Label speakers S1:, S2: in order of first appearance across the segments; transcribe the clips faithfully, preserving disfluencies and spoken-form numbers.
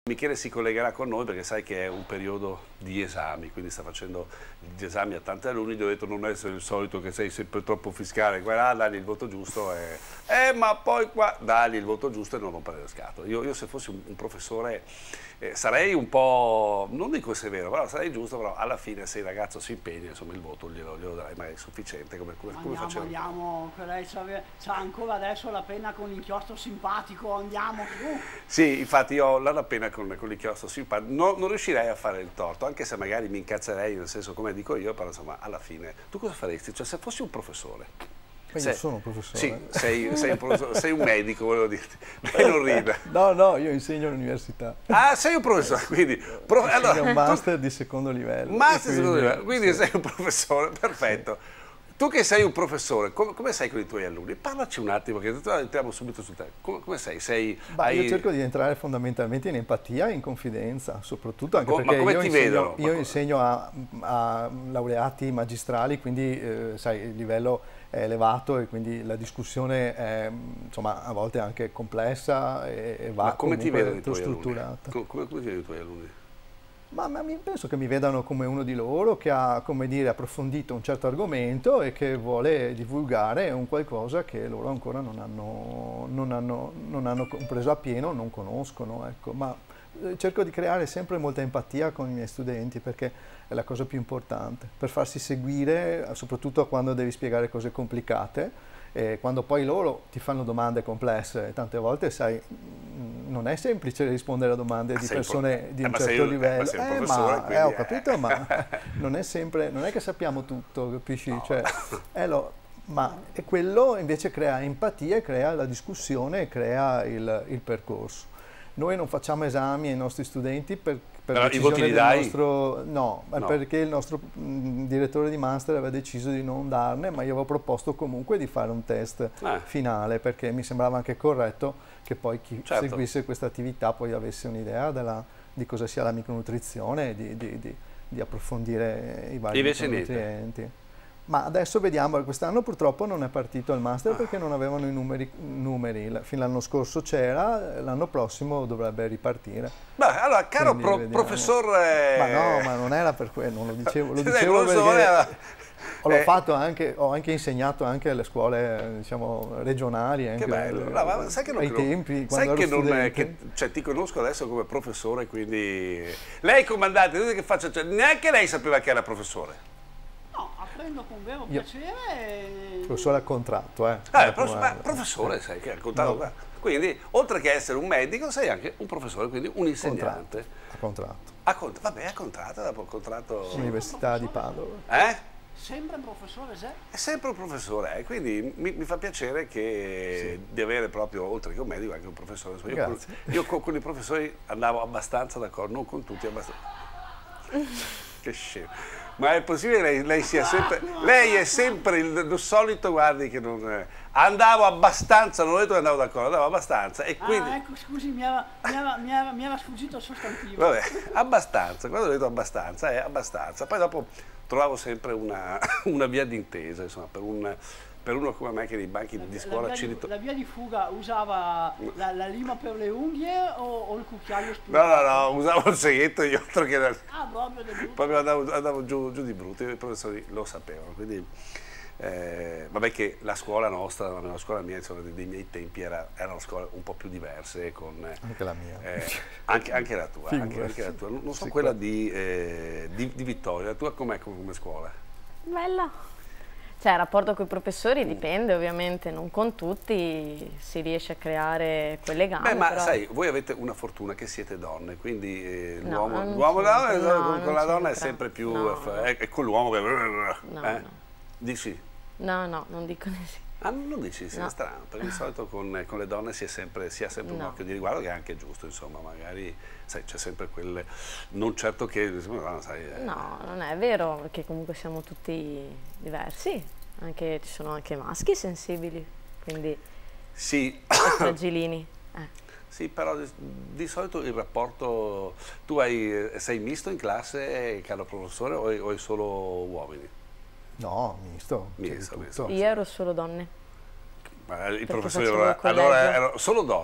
S1: Michele si collegherà con noi perché sai che è un periodo di esami, quindi sta facendo gli esami a tanti alunni. Gli ho detto non essere il solito che sei sempre troppo fiscale, guarda, dagli il voto giusto e, eh, ma poi qua dagli il voto giusto e non rompere le scatole. Io, io se fossi un, un professore eh, sarei un po', non dico severo, però sarei giusto, però alla fine se il ragazzo si impegna, insomma il voto glielo, glielo darai magari sufficiente come, come, come
S2: Andiamo,
S1: facevo.
S2: andiamo, che lei c'ha ancora adesso la penna con l'inchiostro simpatico, andiamo su.
S1: Sì, infatti io ho la penna con, con l'inchiostro simpatico, no, non riuscirei a fare il torto, anche se magari mi incazzerei, nel senso come dico io, però insomma alla fine tu cosa faresti? Cioè se fossi un professore?
S3: Io
S1: sei,
S3: sono un professore.
S1: Sì, sei, sei, un professore, sei un medico, volevo dirti. Lei non ride.
S3: No, no, io insegno all'università.
S1: Ah, sei un professore, quindi... Pro, allora,
S3: un master tu, di secondo livello.
S1: Master di secondo livello, quindi sì. Sei un professore, perfetto. Sì. Tu che sei un professore, come, come sei con i tuoi alunni? Parlaci un attimo, che entriamo subito sul tema. Come, come sei? sei
S3: Beh,
S1: hai...
S3: Io cerco di entrare fondamentalmente in empatia e in confidenza, soprattutto anche
S1: ma,
S3: perché
S1: ma come
S3: io
S1: ti
S3: insegno,
S1: vedono?
S3: io insegno a, a laureati magistrali, quindi eh, sai, il livello è elevato e quindi la discussione è insomma, a volte anche complessa e, e va
S1: ma come ti vedono i tuoi
S3: strutturata.
S1: Come, come ti vedono i tuoi alunni?
S3: Ma, ma penso che mi vedano come uno di loro che ha, come dire, approfondito un certo argomento e che vuole divulgare un qualcosa che loro ancora non hanno, non hanno, non hanno compreso appieno, non conoscono. Ecco. Ma cerco di creare sempre molta empatia con i miei studenti perché è la cosa più importante, per farsi seguire, soprattutto quando devi spiegare cose complicate. E quando poi loro ti fanno domande complesse, tante volte sai, non è semplice rispondere a domande di persone di un
S1: eh,
S3: certo
S1: un,
S3: livello.
S1: Eh, ma,
S3: eh, ma
S1: quindi,
S3: eh, ho capito, ma non è sempre, non è che sappiamo tutto, capisci?
S1: No.
S3: Cioè, eh, lo, ma e quello invece crea empatia, crea la discussione, crea il, il percorso. Noi non facciamo esami ai nostri studenti per, per
S1: Però
S3: decisione
S1: i voti li
S3: del
S1: dai?
S3: nostro... No,
S1: no,
S3: perché il nostro mh, direttore di master aveva deciso di non darne, ma io avevo proposto comunque di fare un test eh. finale, perché mi sembrava anche corretto che poi chi
S1: certo.
S3: seguisse questa attività poi avesse un'idea di cosa sia la micronutrizione e di, di, di, di approfondire i vari
S1: Invece
S3: micronutrienti.
S1: Niente.
S3: Ma adesso vediamo, quest'anno purtroppo non è partito il master perché non avevano i numeri, numeri. Fin l'anno scorso c'era, l'anno prossimo dovrebbe ripartire.
S1: Beh, allora, caro pro, professor... Eh...
S3: Ma no, ma non era per quello, non lo dicevo, lo dicevo perché era... l'ho eh... fatto anche, ho anche insegnato anche alle scuole, diciamo, regionali. Anche
S1: che bello,
S3: le,
S1: no, ma sai che non,
S3: ai tempi,
S1: sai
S3: quando
S1: che
S3: ero
S1: non è, che, cioè, ti conosco adesso come professore, quindi... Lei comandante, che faccia, cioè, neanche lei sapeva che era professore.
S2: Prendo con vero piacere.
S3: Professore a contratto, eh.
S1: eh prof, ma professore, sai che al contratto. No. Quindi, oltre che essere un medico, sei anche un professore, quindi un insegnante.
S3: A contratto.
S1: A contratto. Vabbè, a contratto, dopo il contratto.
S3: Università di Padova.
S1: Eh?
S2: Sempre un professore, se?
S1: È sempre un professore, eh? Quindi mi, mi fa piacere che sì. di avere proprio, oltre che un medico, anche un professore. Io, con, io con, con i professori andavo abbastanza d'accordo, non con tutti, abbastanza. Che scemo. Ma è possibile che lei, lei sia sempre, lei è sempre il, il solito, guardi che non, andavo abbastanza, non ho detto che andavo d'accordo, andavo abbastanza e quindi...
S2: Ah, ecco, scusi, mi era, mi era, mi era, mi era sfuggito il sostantivo.
S1: Vabbè, abbastanza, quando ho detto abbastanza, è abbastanza, poi dopo trovavo sempre una, una via d'intesa, insomma, per un... Per uno come me che nei banchi
S2: la,
S1: di scuola
S2: la
S1: ci
S2: ritorno. La via di fuga usava la, la lima per le unghie o, o il cucchiaio
S1: No,
S2: spuntato?
S1: no, no, usavo il seghetto io, altro che...
S2: Ah, proprio di brutto.
S1: Proprio andavo, andavo giù, giù di brutto, i professori lo sapevano, quindi... Eh, vabbè che la scuola nostra, la scuola mia, insomma, dei, dei miei tempi era, erano scuole un po' più diverse con...
S3: Anche la mia.
S1: Eh, anche, anche la tua, anche, anche la tua. Non so sì, quella di, eh, di, di Vittoria, la tua com'è come, come scuola?
S4: Bella. Cioè, il rapporto con i professori dipende ovviamente, non con tutti si riesce a creare quel legame.
S1: Beh, ma
S4: però...
S1: sai, voi avete una fortuna che siete donne, quindi eh,
S4: no,
S1: l'uomo no,
S4: no,
S1: con la donna è sempre più...
S4: No,
S1: è, è con l'uomo che...
S4: No,
S1: eh?
S4: no.
S1: Dici?
S4: No, no, non dico di sì.
S1: Ah, non dici, sì,
S4: no.
S1: È strano, perché di solito con, con le donne si, è sempre, si ha sempre un no. occhio di riguardo che è anche giusto, insomma, magari, sai, c'è sempre quel... non certo che... No, sai, eh.
S4: no, non è vero, perché comunque siamo tutti diversi, anche, ci sono anche maschi sensibili, quindi...
S1: Sì.
S4: fragilini. Eh.
S1: Sì, però di, di solito il rapporto... Tu hai, sei misto in classe, caro professore, o hai, o hai solo uomini?
S3: No, misto.
S1: Misto, misto.
S4: Io ero solo donne.
S1: Ma i professori allora, allora erano solo donne.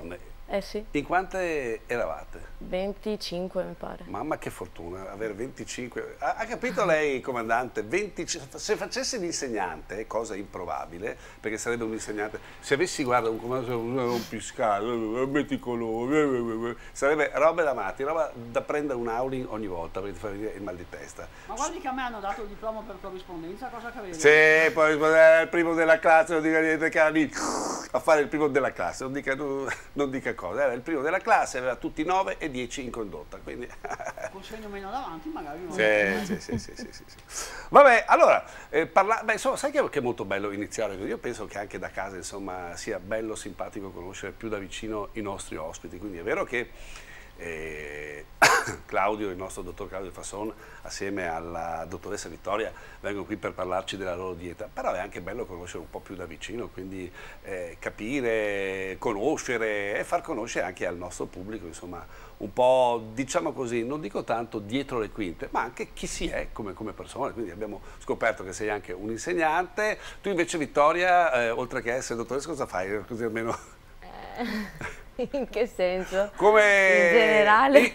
S4: Eh sì.
S1: In quante eravate?
S4: venticinque mi pare.
S1: Mamma che fortuna, avere venticinque. Ha, ha capito lei, comandante? venticinque, se facesse l'insegnante, cosa improbabile, perché sarebbe un insegnante, se avessi, guarda, un comandante, un piscale, metti colore, sarebbe roba da matti, roba da prendere un Aulin ogni volta per ti far venire il mal di testa.
S2: Ma guardi che a me hanno dato il diploma per corrispondenza, cosa credi?
S1: Sì, poi era il primo della classe, non dica niente, che era lì a fare il primo della classe, non dica, non dica cosa, era il primo della classe, aveva tutti nove e dieci in condotta, quindi...
S2: Col segno meno davanti magari... Non
S1: sì, sì, sì, sì, sì, sì, sì. Vabbè, allora, eh, parla... Beh, insomma, sai che, che è molto bello iniziare? Io penso che anche da casa, insomma, sia bello, simpatico conoscere più da vicino i nostri ospiti, quindi è vero che eh, Claudio, il nostro dottor Claudio Fasson, assieme alla dottoressa Vittoria, vengono qui per parlarci della loro dieta, però è anche bello conoscere un po' più da vicino, quindi eh, capire, conoscere e far conoscere anche al nostro pubblico, insomma, un po', diciamo così, non dico tanto dietro le quinte, ma anche chi si è come, come persona. Quindi abbiamo scoperto che sei anche un insegnante. Tu invece, Vittoria, eh, oltre che essere dottoressa, cosa fai? Così almeno...
S4: Eh. In che senso?
S1: Come
S4: in generale?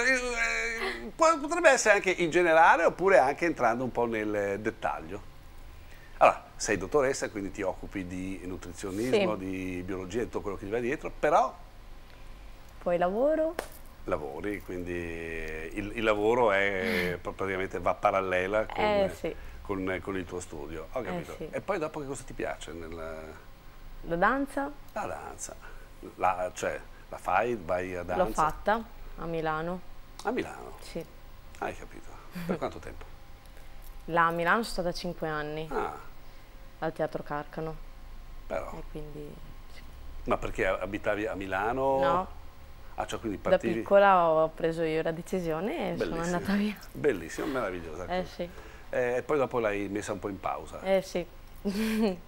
S1: Potrebbe essere anche in generale oppure anche entrando un po' nel dettaglio. Allora, sei dottoressa, quindi ti occupi di nutrizionismo,
S4: sì,
S1: di biologia e tutto quello che ti va dietro, però...
S4: Poi lavoro.
S1: Lavori, quindi il, il lavoro è praticamente va parallela con,
S4: eh, sì.
S1: con, con il tuo studio. Ho capito.
S4: Eh, sì.
S1: E poi dopo che cosa ti piace? Nella...
S4: La danza.
S1: La danza. La, cioè, la fai, vai a danza?
S4: L'ho fatta a Milano.
S1: A Milano?
S4: Sì.
S1: Hai capito. Per quanto tempo?
S4: Là a Milano sono stata cinque anni.
S1: Ah.
S4: Al Teatro Carcano.
S1: Però.
S4: E quindi... Sì.
S1: Ma perché abitavi a Milano?
S4: No.
S1: Ah, cioè quindi partivi...
S4: Da piccola ho preso io la decisione e
S1: Bellissimo.
S4: sono andata via.
S1: Bellissimo, meravigliosa.
S4: Eh sì.
S1: E poi dopo l'hai messa un po' in pausa.
S4: Eh sì.
S1: ti,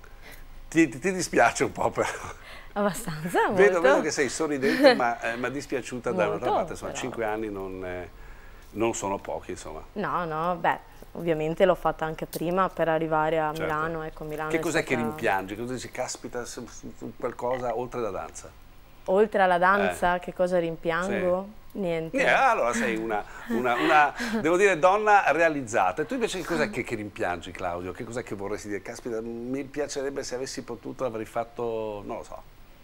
S1: ti, ti dispiace un po' però?
S4: Abbastanza,
S1: vedo,
S4: molto.
S1: vedo che sei sorridente ma, eh, ma dispiaciuta da
S4: Molto,
S1: un'altra parte, insomma,
S4: però.
S1: cinque anni non, eh, non sono pochi, insomma.
S4: No, no, beh, ovviamente l'ho fatta anche prima per arrivare a
S1: Certo.
S4: Milano, ecco, Milano
S1: Che
S4: è
S1: cos'è
S4: stata...
S1: che rimpiangi? Cosa dici, caspita, su, su, su qualcosa oltre la danza?
S4: Oltre alla danza,
S1: Eh.
S4: che cosa rimpiango?
S1: Sì.
S4: Niente.
S1: Eh, allora sei una, una, una, devo dire, donna realizzata. E tu invece che cos'è che, che rimpiangi, Claudio? Che cos'è che vorresti dire? Caspita, mi piacerebbe se avessi potuto, avrei fatto, non lo so.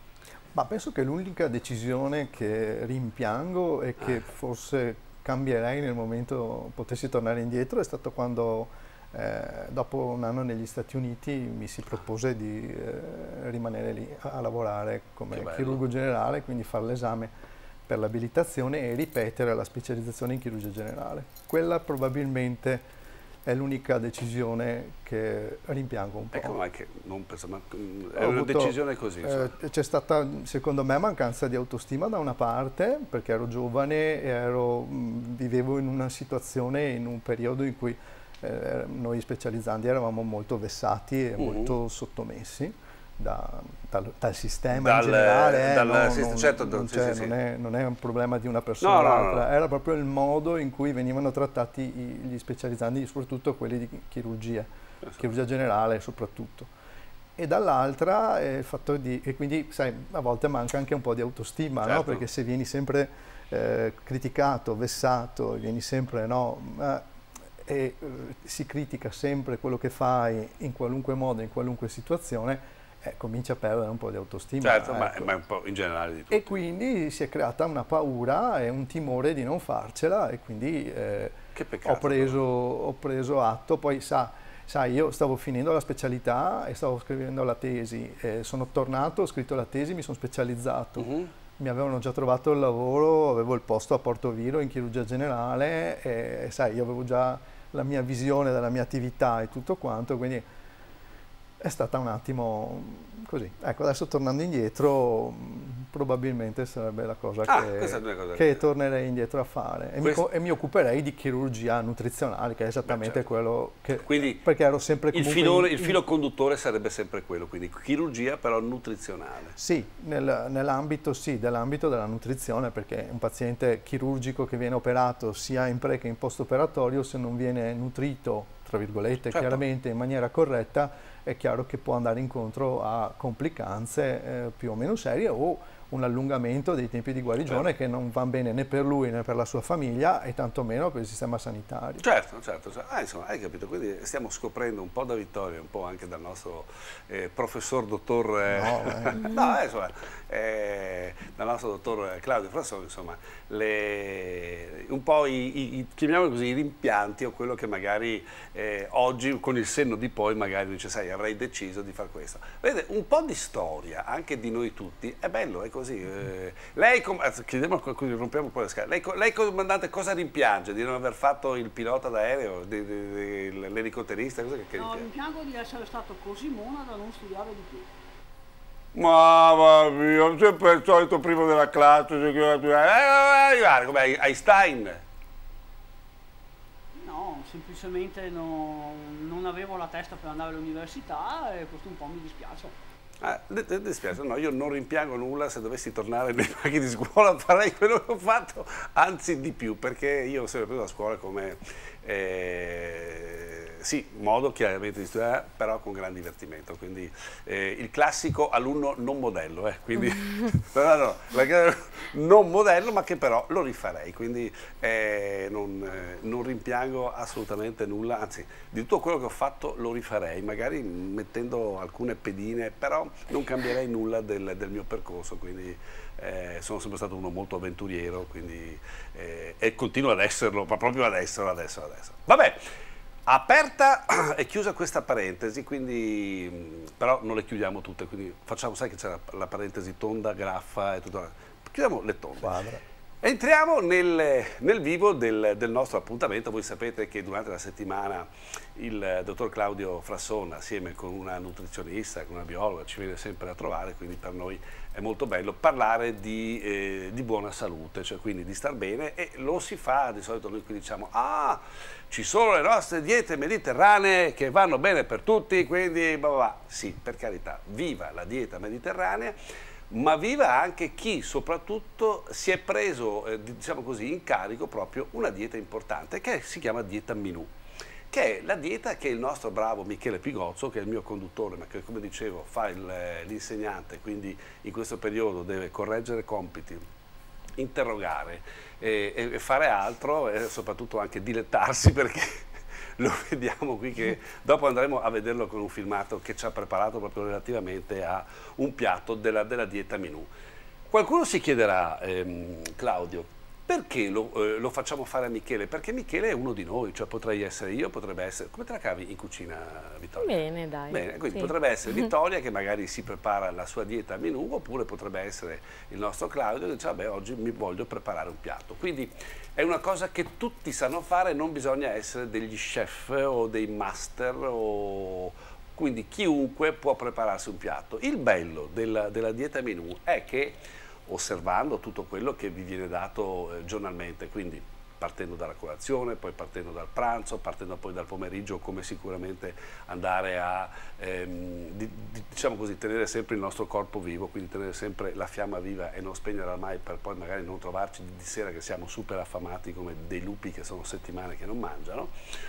S3: Ma penso che l'unica decisione che rimpiango e che
S1: Ah.
S3: forse cambierei nel momento potessi tornare indietro è stato quando eh, dopo un anno negli Stati Uniti mi si propose di eh, rimanere lì a, a lavorare come chirurgo generale, quindi fare l'esame per l'abilitazione e ripetere la specializzazione in chirurgia generale. Quella probabilmente è l'unica decisione che rimpiango un po'.
S1: Ecco, ma che non penso, ma è
S3: Ho
S1: una
S3: avuto,
S1: decisione così.
S3: Eh, c'è stata, secondo me, mancanza di autostima da una parte, perché ero giovane e ero, mh, vivevo in una situazione, in un periodo in cui eh, noi specializzandi eravamo molto vessati e
S1: uh-huh.
S3: molto sottomessi da, dal, dal sistema
S1: dal,
S3: in generale. Eh,
S1: dal,
S3: no,
S1: sì,
S3: non,
S1: certo,
S3: non,
S1: sì,
S3: cioè,
S1: sì,
S3: non,
S1: sì.
S3: È, non è un problema di una persona o
S1: no,
S3: l'altra,
S1: no, no.
S3: era proprio il modo in cui venivano trattati i, gli specializzandi, soprattutto quelli di chirurgia, chirurgia generale soprattutto. E dall'altra eh, il fatto di, e quindi sai, a volte manca anche un po' di autostima,
S1: certo.
S3: no? Perché se vieni sempre eh, criticato, vessato, vieni sempre, no, eh, e eh, si critica sempre quello che fai in qualunque modo, in qualunque situazione, eh, comincia a perdere un po' di autostima.
S1: Certo,
S3: ecco.
S1: ma, ma un po' in generale di tutto.
S3: E quindi si è creata una paura e un timore di non farcela e quindi eh,
S1: che peccato,
S3: ho, preso, ho preso atto, poi sa, sai, io stavo finendo la specialità e stavo scrivendo la tesi, eh, sono tornato, ho scritto la tesi, mi sono specializzato,
S1: uh-huh.
S3: mi avevano già trovato il lavoro, avevo il posto a Porto Viro in chirurgia generale e sai, io avevo già la mia visione della mia attività e tutto quanto, quindi è stata un attimo così. Ecco, adesso tornando indietro probabilmente sarebbe la cosa
S1: ah,
S3: che,
S1: questa è una cosa
S3: che
S1: che...
S3: tornerei indietro a fare e,
S1: Questo...
S3: mi, e mi occuperei di chirurgia nutrizionale, che è esattamente
S1: Beh, certo.
S3: quello che...
S1: Quindi
S3: perché ero sempre
S1: il,
S3: comunque...
S1: filone,
S3: in,
S1: il filo conduttore sarebbe sempre quello, quindi chirurgia però nutrizionale.
S3: Sì, nel, nell'ambito sì, dell'ambito della nutrizione, perché un paziente chirurgico che viene operato sia in pre che in post operatorio, se non viene nutrito, tra virgolette,
S1: certo.
S3: chiaramente in maniera corretta, è chiaro che può andare incontro a complicanze eh, più o meno serie o un allungamento dei tempi di guarigione
S1: certo.
S3: che non va bene né per lui né per la sua famiglia e tantomeno per il sistema sanitario.
S1: Certo, certo, ah, insomma, hai capito, quindi stiamo scoprendo un po' da Vittorio, un po' anche dal nostro eh, professor dottor, eh,
S3: No, eh.
S1: no, eh, insomma, eh, dal nostro dottor Claudio Frassoni, insomma, le, un po' i, i, chiamiamolo così, i rimpianti o quello che magari eh, oggi con il senno di poi magari dice, sai, avrei deciso di fare questo. Vedete, un po' di storia, anche di noi tutti, è bello, è così. Eh, lei, chiediamo, rompiamo un po' le scale, lei, lei comandante, cosa rimpiange? Di non aver fatto il pilota d'aereo, l'elicotterista? Cosa che, che
S2: no,
S1: rimpiange?
S2: rimpiango di essere stato così mona da non studiare di più.
S1: Mamma mia, sempre il solito primo della classe, eh, come Einstein.
S2: No, semplicemente no, non avevo la testa per andare all'università e questo un po' mi dispiace.
S1: Ah, dispiace, no, io non rimpiango nulla, se dovessi tornare nei banchi di scuola farei quello che ho fatto, anzi di più, perché io ho sempre preso la scuola come, eh, sì, modo chiaramente di studiare, però con gran divertimento, quindi eh, il classico alunno non modello, eh, quindi, però no, non modello ma che però lo rifarei, quindi eh, non, eh, non rimpiango assolutamente nulla, anzi di tutto quello che ho fatto lo rifarei, magari mettendo alcune pedine, però non cambierei nulla del, del mio percorso, quindi eh, sono sempre stato uno molto avventuriero, quindi, eh, e continuo ad esserlo, ma proprio ad esserlo, adesso, adesso. Vabbè, aperta e chiusa questa parentesi, quindi, però non le chiudiamo tutte, quindi facciamo, sai che c'è la, la parentesi tonda, graffa e tutto, chiudiamo le tonde.
S3: Quadra.
S1: Entriamo nel, nel vivo del, del nostro appuntamento. Voi sapete che durante la settimana il dottor Claudio Frassona, assieme con una nutrizionista, con una biologa, ci viene sempre a trovare, quindi per noi è molto bello parlare di, eh, di buona salute, cioè quindi di star bene, e lo si fa, di solito noi qui diciamo, ah, ci sono le nostre diete mediterranee che vanno bene per tutti, quindi bah, bah. Sì, per carità, viva la dieta mediterranea, ma viva anche chi soprattutto si è preso, eh, diciamo così, in carico proprio una dieta importante che si chiama dieta Minù, che è la dieta che il nostro bravo Michele Pigozzo, che è il mio conduttore, ma che come dicevo fa l'insegnante, quindi in questo periodo deve correggere compiti, interrogare e, e fare altro e soprattutto anche dilettarsi, perché lo vediamo qui che dopo andremo a vederlo con un filmato che ci ha preparato proprio relativamente a un piatto della, della dieta Minù. Qualcuno si chiederà, ehm, Claudio, perché lo, eh, lo facciamo fare a Michele? Perché Michele è uno di noi, cioè potrei essere io, potrebbe essere... Come te la cavi in cucina, Vittoria?
S4: Bene, dai.
S1: Bene, quindi
S4: sì.
S1: potrebbe essere Vittoria che magari si prepara la sua dieta Minù, oppure potrebbe essere il nostro Claudio che dice, vabbè, oggi mi voglio preparare un piatto. Quindi è una cosa che tutti sanno fare, non bisogna essere degli chef o dei master, o... quindi chiunque può prepararsi un piatto. Il bello della, della dieta Minù è che, osservando tutto quello che vi viene dato eh, giornalmente, quindi partendo dalla colazione, poi partendo dal pranzo, partendo poi dal pomeriggio, come sicuramente andare a ehm, di, di, diciamo così, tenere sempre il nostro corpo vivo, quindi tenere sempre la fiamma viva e non spegnerla mai, per poi magari non trovarci di sera che siamo super affamati come dei lupi che sono settimane che non mangiano.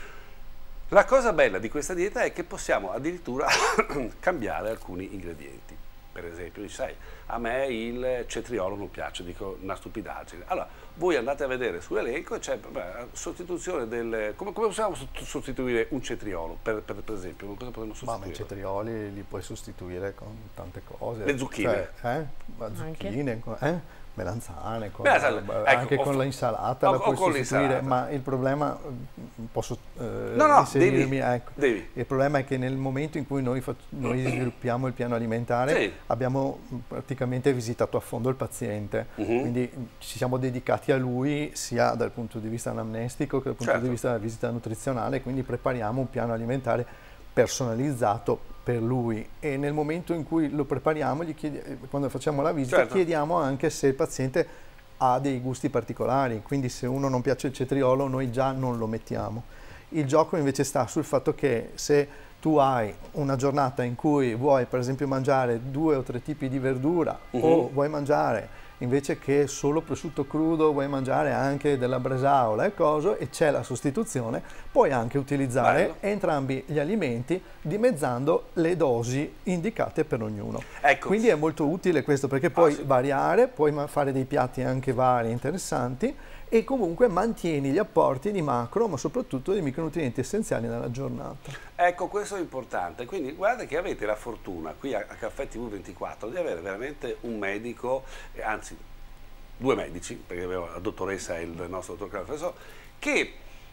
S1: La cosa bella di questa dieta è che possiamo addirittura cambiare alcuni ingredienti. Per esempio, dici, sai, a me il cetriolo non piace, dico una stupidaggine. Allora, voi andate a vedere sull'elenco e c'è sostituzione del... Come, come possiamo sostituire un cetriolo, per, per, per esempio? Cosa potremmo sostituire?
S3: Ma i cetrioli li puoi sostituire con tante cose.
S1: Le zucchine?
S3: Cioè, eh? Ma zucchine, eh? Melanzane, con,
S1: Melanzane,
S3: eh,
S1: ecco,
S3: anche con l'insalata la puoi sostituire, ma il problema, posso eh,
S1: no, no,
S3: inserirmi,
S1: devi,
S3: ecco,
S1: devi.
S3: Il problema è che nel momento in cui noi, noi sviluppiamo il piano alimentare, sì, abbiamo praticamente visitato a fondo il paziente, uh-huh. quindi ci siamo dedicati a lui sia dal punto di vista anamnestico che dal punto
S1: certo.
S3: di vista della visita nutrizionale, quindi prepariamo un piano alimentare personalizzato per lui, e nel momento in cui lo prepariamo, gli chiedi, quando facciamo la visita, certo. chiediamo anche se il paziente ha dei gusti particolari, quindi se uno non piace il cetriolo noi già non lo mettiamo. Il gioco invece sta sul fatto che se tu hai una giornata in cui vuoi per esempio mangiare due o tre tipi di verdura, uh-huh. o vuoi mangiare invece che solo prosciutto crudo vuoi mangiare anche della bresaola e coso, e c'è la sostituzione, puoi anche utilizzare
S1: Bello.
S3: entrambi gli alimenti dimezzando le dosi indicate per ognuno.
S1: Ecco.
S3: Quindi è molto utile questo, perché puoi
S1: Ah, sì.
S3: variare, puoi fare dei piatti anche vari, interessanti, e comunque mantieni gli apporti di macro, ma soprattutto di micronutrienti essenziali nella giornata.
S1: Ecco, questo è importante. Quindi guardate che avete la fortuna qui a, a Caffè T V ventiquattro di avere veramente un medico, eh, anzi due medici, perché abbiamo la dottoressa e il nostro dottor Claudio, che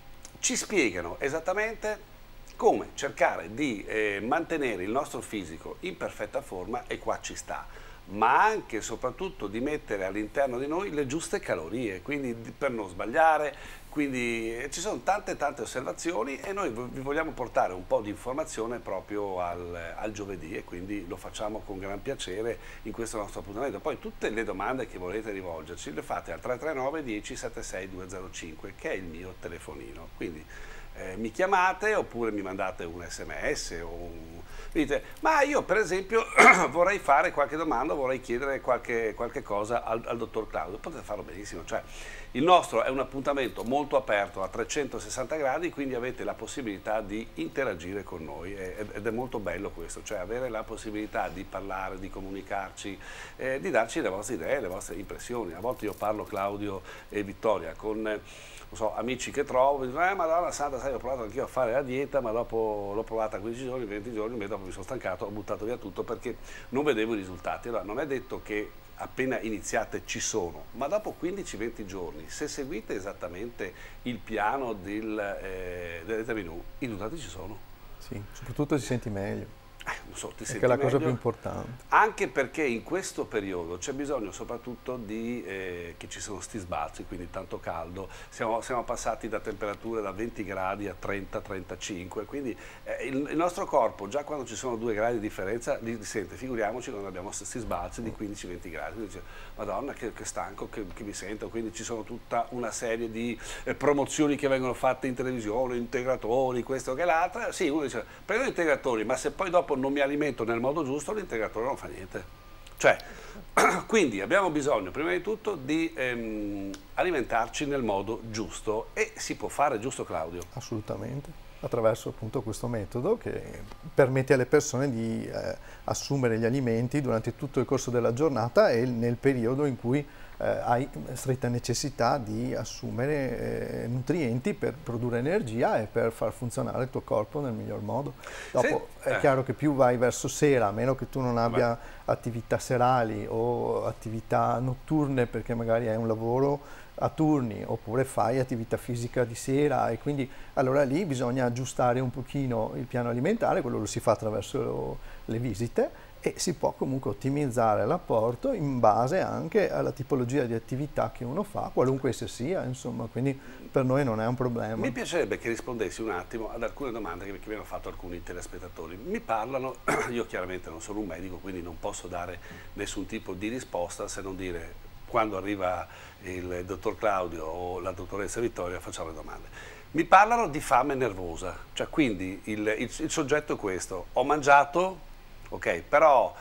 S1: ci spiegano esattamente come cercare di eh, mantenere il nostro fisico in perfetta forma, e qua ci sta, ma anche e soprattutto di mettere all'interno di noi le giuste calorie, quindi per non sbagliare. Quindi eh, ci sono tante tante osservazioni, e noi vi vogliamo portare un po' di informazione proprio al, al giovedì, e quindi lo facciamo con gran piacere in questo nostro appuntamento. Poi tutte le domande che volete rivolgerci le fate al tre tre nove dieci settantasei duecentocinque, che è il mio telefonino. Quindi eh, mi chiamate, oppure mi mandate un sms o un... Dite, ma io per esempio vorrei fare qualche domanda, vorrei chiedere qualche, qualche cosa al, al dottor Claudio. Potete farlo benissimo, cioè il nostro è un appuntamento molto aperto a trecentosessanta gradi, quindi avete la possibilità di interagire con noi, ed è molto bello questo, cioè avere la possibilità di parlare, di comunicarci, eh, di darci le vostre idee, le vostre impressioni. A volte io parlo, Claudio e Vittoria, con... Eh, non so, amici che trovo, mi dicono, eh madonna santa, sai, ho provato anch'io a fare la dieta, ma dopo l'ho provata quindici giorni, venti giorni, e dopo mi sono stancato, ho buttato via tutto perché non vedevo i risultati. Allora non è detto che appena iniziate ci sono, ma dopo quindici venti giorni, se seguite esattamente il piano del, eh, del menù, i risultati ci sono.
S3: Sì, soprattutto ti senti meglio.
S1: Eh, non so, ti
S3: Che
S1: senti
S3: è la cosa
S1: meglio?
S3: più importante.
S1: Anche perché in questo periodo c'è bisogno soprattutto di eh, che ci sono sti sbalzi, quindi tanto caldo, siamo, siamo passati da temperature da venti gradi a trenta trentacinque, quindi eh, il, il nostro corpo già quando ci sono due gradi di differenza li sente, figuriamoci quando abbiamo questi sbalzi di quindici venti gradi, quindi dice, madonna che, che stanco che, che mi sento, quindi ci sono tutta una serie di eh, promozioni che vengono fatte in televisione, integratori, questo che l'altro. Sì, uno dice, prendo integratori, ma se poi dopo non mi alimento nel modo giusto, l'integratore non fa niente. Cioè, quindi abbiamo bisogno prima di tutto di ehm, alimentarci nel modo giusto, e si può fare, giusto Claudio?
S3: Assolutamente, attraverso appunto questo metodo che permette alle persone di eh, assumere gli alimenti durante tutto il corso della giornata e nel periodo in cui eh, hai stretta necessità di assumere eh, nutrienti per produrre energia e per far funzionare il tuo corpo nel miglior modo. Dopo
S1: sì,
S3: è
S1: eh.
S3: chiaro che più vai verso sera, a meno che tu non abbia
S1: Vabbè.
S3: attività serali o attività notturne, perché magari hai un lavoro a turni oppure fai attività fisica di sera, e quindi allora lì bisogna aggiustare un pochino il piano alimentare, quello lo si fa attraverso le visite, e si può comunque ottimizzare l'apporto in base anche alla tipologia di attività che uno fa, qualunque essa sia, insomma, quindi per noi non è un problema.
S1: Mi piacerebbe che rispondessi un attimo ad alcune domande che mi hanno fatto alcuni telespettatori. Mi parlano, io chiaramente non sono un medico, quindi non posso dare nessun tipo di risposta, se non dire quando arriva il dottor Claudio o la dottoressa Vittoria facciamo le domande. Mi parlano di fame nervosa, cioè quindi il, il, il soggetto è questo: ho mangiato, ok, però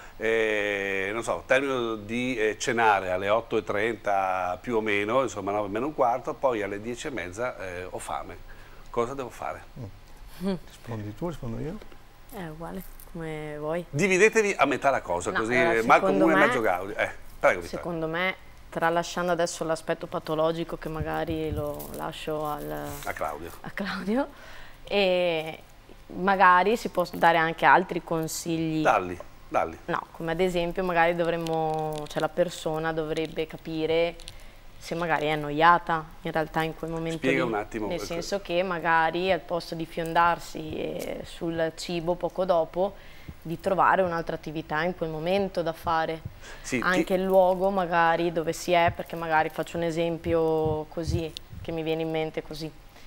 S1: eh, non so, termino di eh, cenare alle otto e trenta più o meno, insomma nove meno un quarto, poi alle dieci e mezza eh, ho fame. Cosa devo fare?
S3: Mm. Rispondi tu, rispondo io?
S4: È uguale, come vuoi.
S1: Dividetevi a metà la cosa,
S4: No,
S1: così
S4: allora,
S1: mal
S4: secondo
S1: comune e
S4: me-
S1: mezzo gaudio. Eh, prego, Vittoria.
S4: Secondo me, tralasciando adesso l'aspetto patologico, che magari lo lascio al,
S1: A Claudio.
S4: a Claudio, e magari si può dare anche altri consigli.
S1: Dalli, dalli.
S4: No, come ad esempio magari dovremmo, cioè la persona dovrebbe capire se magari è annoiata in realtà in quel momento
S1: Spiega
S4: lì.
S1: un attimo.
S4: Nel senso che magari al posto di fiondarsi eh, sul cibo poco dopo, di trovare un'altra attività in quel momento da fare.
S1: Sì,
S4: Anche
S1: ti-
S4: il luogo magari dove si è, perché magari faccio un esempio così, che mi viene in mente così.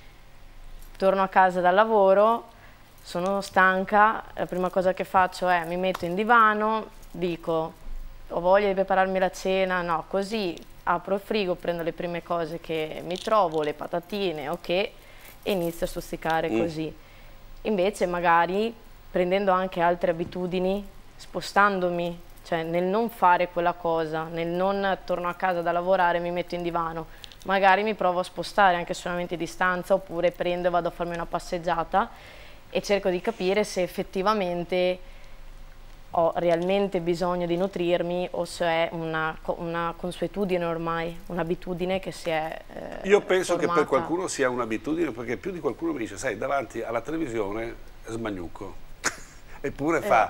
S4: Torno a casa dal lavoro, sono stanca, la prima cosa che faccio è mi metto in divano, dico ho voglia di prepararmi la cena, no, così apro il frigo, prendo le prime cose che mi trovo, le patatine, ok, e inizio a stuzzicare
S1: Mm.
S4: così. Invece magari prendendo anche altre abitudini, spostandomi cioè nel non fare quella cosa, nel non torno a casa da lavorare, mi metto in divano, magari mi provo a spostare anche solamente distanza, oppure prendo e vado a farmi una passeggiata e cerco di capire se effettivamente ho realmente bisogno di nutrirmi o se è una, una consuetudine ormai, un'abitudine che si è eh,
S1: Io penso
S4: formata.
S1: che per qualcuno sia un'abitudine, perché più di qualcuno mi dice, sai, davanti alla televisione smagnucco. Eppure fa,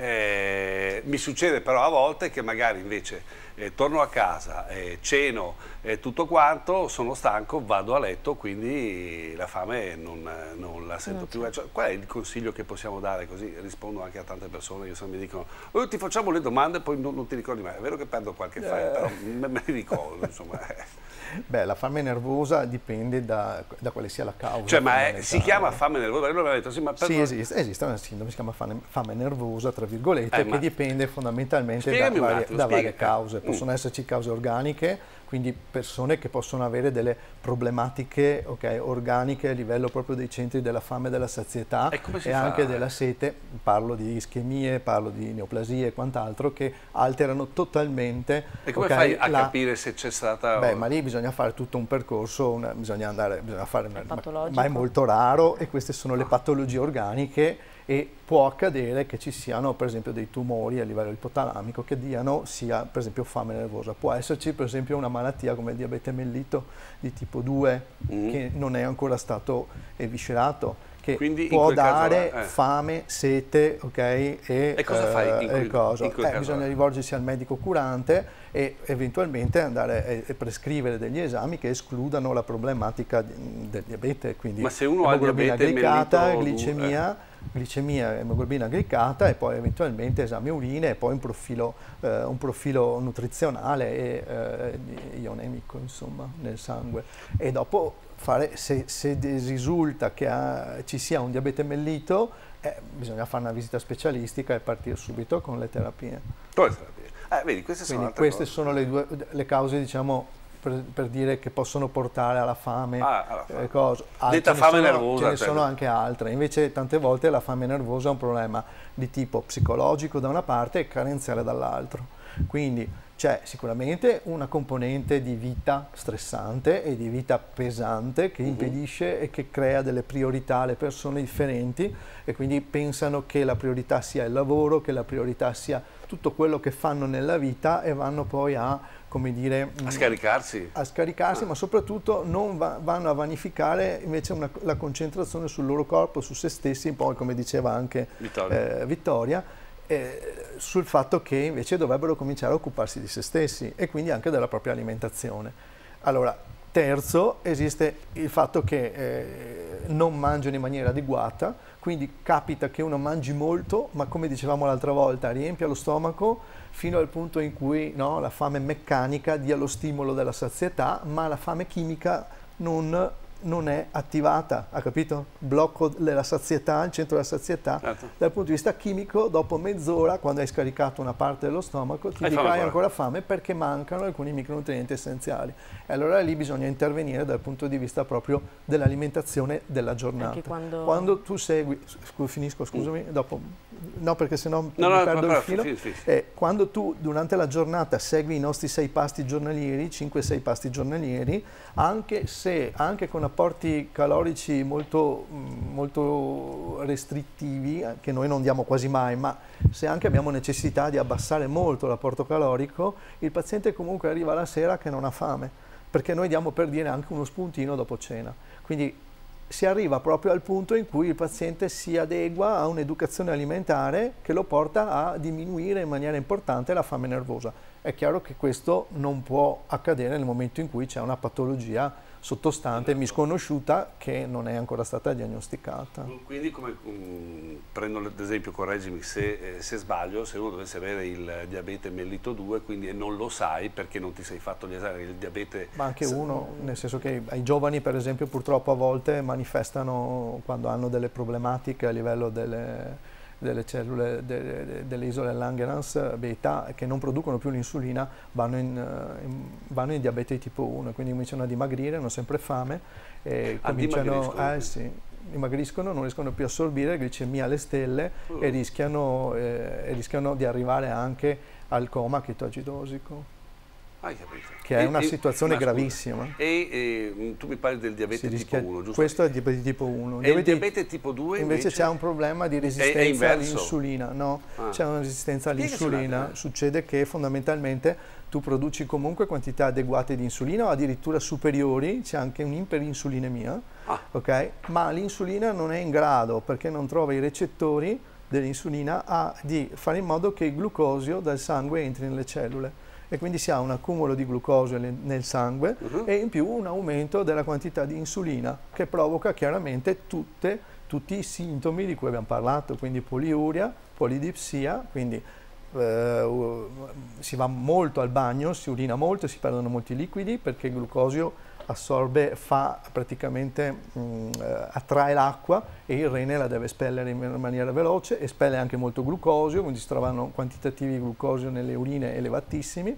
S1: eh, mi succede però a volte che magari invece eh, torno a casa, eh, ceno e eh, tutto quanto, sono stanco, vado a letto, quindi la fame non, non la sento non più. Cioè, qual è il consiglio che possiamo dare? Così rispondo anche a tante persone che mi dicono, oh, ti facciamo le domande e poi non, non ti ricordi mai. È vero che perdo qualche file, eh. però me, me li ricordo, insomma.
S3: Beh, la fame nervosa dipende da, da quale sia la causa.
S1: Cioè, ma è, si chiama fame nervosa? Io l'avevo detto, sì, ma per
S3: sì,
S1: non...
S3: esiste, esiste una sindrome che si chiama fame, fame nervosa, tra virgolette,
S1: eh,
S3: che
S1: ma...
S3: dipende fondamentalmente da,
S1: Spiegami
S3: varie,
S1: attimo,
S3: da varie
S1: spiega.
S3: cause. Possono mm. esserci cause organiche, quindi persone che possono avere delle problematiche okay, organiche a livello proprio dei centri della fame e della sazietà
S1: e, e
S3: fa? anche della sete, parlo di ischemie, parlo di neoplasie e quant'altro, che alterano totalmente.
S1: E come
S3: okay,
S1: fai a
S3: la...
S1: capire se c'è stata...
S3: Beh, ma lì bisogna fare tutto un percorso, una, bisogna andare, bisogna fare, una,
S4: ma,
S3: ma è molto raro e queste sono le patologie organiche e può accadere che ci siano per esempio dei tumori a livello ipotalamico che diano sia per esempio fame nervosa. Può esserci per esempio una malattia come il diabete mellito di tipo due mm. che non è ancora stato eviscerato, che
S1: quindi
S3: può dare
S1: caso, eh.
S3: fame, sete, ok? E,
S1: e cosa
S3: eh,
S1: fai in quel,
S3: e cosa?
S1: in quel
S3: Eh,
S1: caso?
S3: Bisogna rivolgersi al medico curante e eventualmente andare e, e prescrivere degli esami che escludano la problematica del diabete, quindi
S1: ma se uno ha il diabete
S3: glicata,
S1: mellito,
S3: glicemia,
S1: eh.
S3: glicemia, emoglobina glicata e poi eventualmente esame urine e poi un profilo, eh, un profilo nutrizionale e eh, ionemico insomma nel sangue e dopo fare, se, se risulta che ha, ci sia un diabete mellito eh, bisogna fare una visita specialistica e partire subito con le terapie.
S1: Con le terapie. Eh, vedi, queste sono,
S3: Quindi queste cose. sono le, due, le cause diciamo per, per dire che possono portare alla fame,
S1: ah, alla fame.
S3: Eh, cosa.
S1: Detta fame
S3: sono,
S1: nervosa.
S3: Ce ne
S1: cioè.
S3: sono anche altre, invece tante volte la fame nervosa è un problema di tipo psicologico da una parte e carenziale dall'altro. Quindi c'è sicuramente una componente di vita stressante e di vita pesante che uh-huh. impedisce e che crea delle priorità alle persone differenti e quindi pensano che la priorità sia il lavoro, che la priorità sia tutto quello che fanno nella vita e vanno poi a, come dire,
S1: a scaricarsi,
S3: a scaricarsi
S1: ah.
S3: ma soprattutto non va, vanno a vanificare invece una, la concentrazione sul loro corpo, su se stessi, poi come diceva anche Vittoria, eh, Vittoria Eh, sul fatto che invece dovrebbero cominciare a occuparsi di se stessi e quindi anche della propria alimentazione. Allora, terzo, esiste il fatto che eh, non mangiano in maniera adeguata, quindi capita che uno mangi molto, ma come dicevamo l'altra volta, riempia lo stomaco fino al punto in cui no, la fame meccanica dia lo stimolo della sazietà, ma la fame chimica non non è attivata, ha capito? Blocco della sazietà, il centro della sazietà, certo. Dal punto di vista chimico, dopo mezz'ora, quando hai scaricato una parte dello stomaco, ti dico hai ancora fame perché mancano alcuni micronutrienti essenziali. E allora lì bisogna intervenire dal punto di vista proprio dell'alimentazione della giornata.
S4: Quando...
S3: quando tu segui, scu finisco scusami, mm. dopo, no perché sennò
S1: no,
S3: mi
S1: no,
S3: perdo
S1: no,
S3: il filo,
S1: sì, sì.
S3: Eh, quando tu durante la giornata segui i nostri sei pasti giornalieri, cinque sei pasti giornalieri, anche se, anche con apporti calorici molto, molto restrittivi, che noi non diamo quasi mai, ma se anche abbiamo necessità di abbassare molto l'apporto calorico, il paziente comunque arriva la sera che non ha fame, perché noi diamo per dire anche uno spuntino dopo cena. Quindi si arriva proprio al punto in cui il paziente si adegua a un'educazione alimentare che lo porta a diminuire in maniera importante la fame nervosa. È chiaro che questo non può accadere nel momento in cui c'è una patologia sottostante, misconosciuta, che non è ancora stata diagnosticata.
S1: Quindi, come um, prendo l'esempio, correggimi se, eh, se sbaglio, se uno dovesse avere il diabete mellito due, quindi e non lo sai perché non ti sei fatto gli esami, il diabete...
S3: Ma anche uno, nel senso che ai giovani per esempio purtroppo a volte manifestano quando hanno delle problematiche a livello delle... delle cellule de, de, delle isole Langerhans beta che non producono più l'insulina, vanno in, in, vanno in diabete tipo uno, quindi cominciano a dimagrire, hanno sempre fame e
S1: a
S3: cominciano, eh, sì, dimagriscono, non riescono più a assorbire, glicemia alle stelle
S1: uh.
S3: e, rischiano, eh, e rischiano di arrivare anche al coma chetoacidosico.
S1: Hai capito.
S3: Che è
S1: e,
S3: una
S1: e,
S3: situazione gravissima.
S1: E, e tu mi parli del diabete
S3: rischia,
S1: tipo uno, giusto?
S3: Questo è il diabete tipo uno.
S1: E il diabete tipo due invece?
S3: Invece c'è un problema di resistenza all'insulina. No,
S1: ah.
S3: c'è una resistenza all'insulina. Succede che fondamentalmente tu produci comunque quantità adeguate di insulina o addirittura superiori, c'è anche un'iperinsulinemia,
S1: ah.
S3: ok? Ma l'insulina non è in grado, perché non trova i recettori dell'insulina, di fare in modo che il glucosio dal sangue entri nelle cellule. E quindi si ha un accumulo di glucosio nel sangue uh-huh. e in più un aumento della quantità di insulina, che provoca chiaramente tutte, tutti i sintomi di cui abbiamo parlato, quindi poliuria, polidipsia, quindi eh, si va molto al bagno, si urina molto, si perdono molti liquidi perché il glucosio assorbe, fa praticamente mh, attrae l'acqua e il rene la deve espellere in maniera veloce, espelle anche molto glucosio, quindi si trovano quantitativi di glucosio nelle urine elevatissimi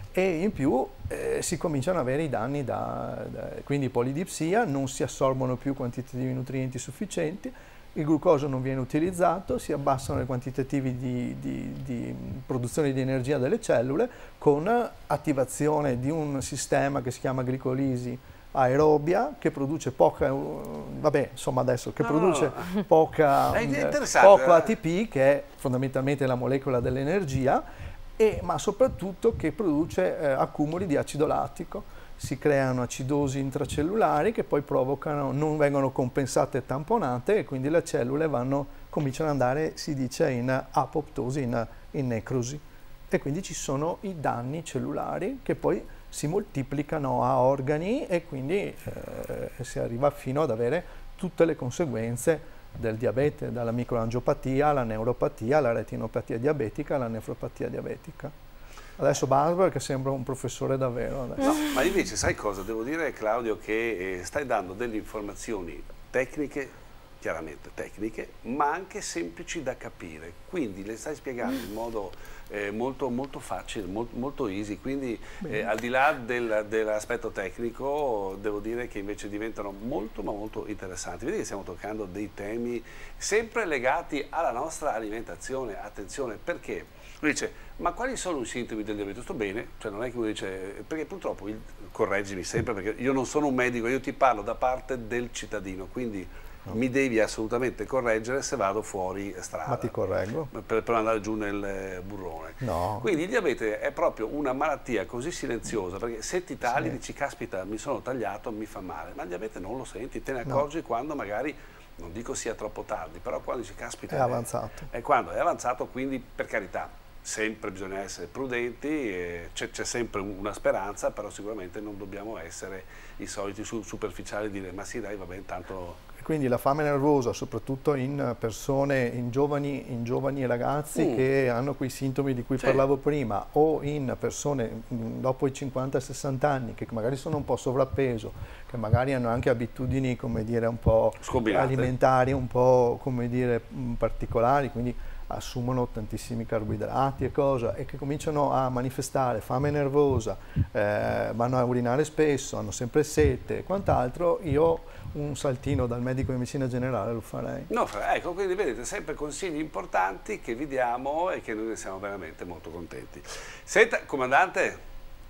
S3: e in più eh, si cominciano ad avere i danni da, da quindi polidipsia, non si assorbono più quantitativi nutrienti sufficienti, il glucosio non viene utilizzato, si abbassano i quantitativi di, di, di produzione di energia delle cellule con attivazione di un sistema che si chiama glicolisi aerobia, che produce poca, vabbè, insomma adesso, che no, produce no. poca, poco A T P, che è fondamentalmente la molecola dell'energia, e ma soprattutto che produce eh, accumuli di acido lattico. Si creano acidosi intracellulari che poi provocano, non vengono compensate e tamponate e quindi le cellule vanno, cominciano ad andare, si dice, in apoptosi, in, in necrosi. E quindi ci sono i danni cellulari che poi si moltiplicano a organi e quindi eh, si arriva fino ad avere tutte le conseguenze del diabete, dalla microangiopatia alla neuropatia, alla retinopatia diabetica, alla nefropatia diabetica. Adesso Barbara, perché sembra un professore davvero.
S1: No, ma invece sai cosa? Devo dire, Claudio, che eh, stai dando delle informazioni tecniche, chiaramente tecniche, ma anche semplici da capire. Quindi le stai spiegando in modo eh, molto, molto facile, molto, molto easy. Quindi eh, al di là del, dell'aspetto tecnico, devo dire che invece diventano molto, ma molto interessanti. Vedi che stiamo toccando dei temi sempre legati alla nostra alimentazione. Attenzione, perché? Lui dice, ma quali sono i sintomi del diabete? Sto bene, cioè non è che uno dice, perché purtroppo, il, correggimi sempre, perché io non sono un medico, io ti parlo da parte del cittadino, quindi no. mi devi assolutamente correggere se vado fuori strada.
S3: Ma ti correggo.
S1: Per, per andare giù nel burrone.
S3: No.
S1: Quindi il diabete è proprio una malattia così silenziosa, perché se ti tagli,
S3: sì.
S1: dici, caspita, mi sono tagliato, mi fa male, ma il diabete non lo senti, te ne accorgi no. quando magari... non dico sia troppo tardi, però quando dici caspita
S3: è avanzato.
S1: È, è quando è avanzato, quindi per carità, sempre bisogna essere prudenti, c'è sempre una speranza, però sicuramente non dobbiamo essere i soliti superficiali e dire ma sì dai va bene tanto...
S3: Quindi la fame nervosa, soprattutto in persone, in giovani, in giovani ragazzi mm. che hanno quei sintomi di cui sì. parlavo prima, o in persone dopo i cinquanta sessanta anni che magari sono un po' sovrappeso, che magari hanno anche abitudini, come dire, un po'
S1: Scombinate.
S3: alimentari, un po', come dire, particolari, quindi assumono tantissimi carboidrati e cosa, e che cominciano a manifestare fame nervosa, eh, vanno a urinare spesso, hanno sempre sete e quant'altro, io un saltino dal medico di medicina generale lo farei.
S1: No, ecco, quindi vedete sempre consigli importanti che vi diamo e che noi ne siamo veramente molto contenti. Senta, comandante,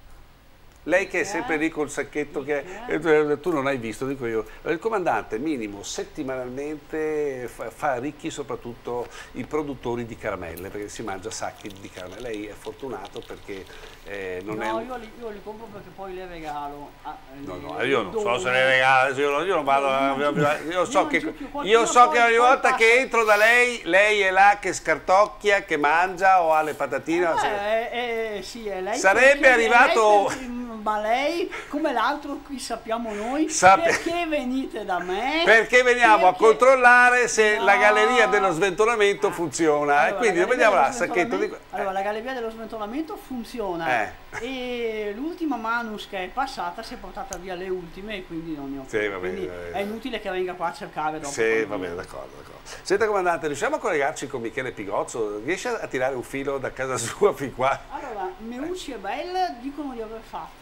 S1: lei che è sempre lì col sacchetto che eh, tu non hai visto, dico io, il comandante minimo settimanalmente fa, fa ricchi soprattutto i produttori di caramelle, perché si mangia sacchi di caramelle. Lei è fortunato perché eh, non
S2: no,
S1: è...
S2: No, io, io li compro perché poi le regalo. A,
S1: no, no,
S2: le,
S1: io non so se le regalo, io non, io non vado...
S2: No,
S1: io so che,
S2: più,
S1: io so che ogni volta
S2: passa...
S1: che entro da lei, lei è là che scartocchia, che mangia o ha le patatine.
S2: Eh,
S1: se...
S2: eh, eh, sì, è lei
S1: sarebbe
S2: perché,
S1: arrivato...
S2: È lei per, ma lei, come l'altro qui sappiamo noi,
S1: Sape...
S2: perché venite da me?
S1: Perché veniamo
S2: perché...
S1: a controllare se
S2: no.
S1: la galleria dello sventolamento funziona.
S2: Allora,
S1: e quindi vediamo là, sacchetto di...
S2: Allora, la galleria dello sventolamento funziona.
S1: Eh.
S2: E l'ultima Manus che è passata si è portata via le ultime e quindi non ne ho più.
S1: Sì, va bene,
S2: quindi
S1: va bene.
S2: è inutile che venga qua a cercare dopo.
S1: Sì, va bene, d'accordo, d'accordo. Senta comandante, riusciamo a collegarci con Michele Pigozzo? Riesce a tirare un filo da casa sua fin qua?
S2: Allora, Meucci e Bell dicono di aver fatto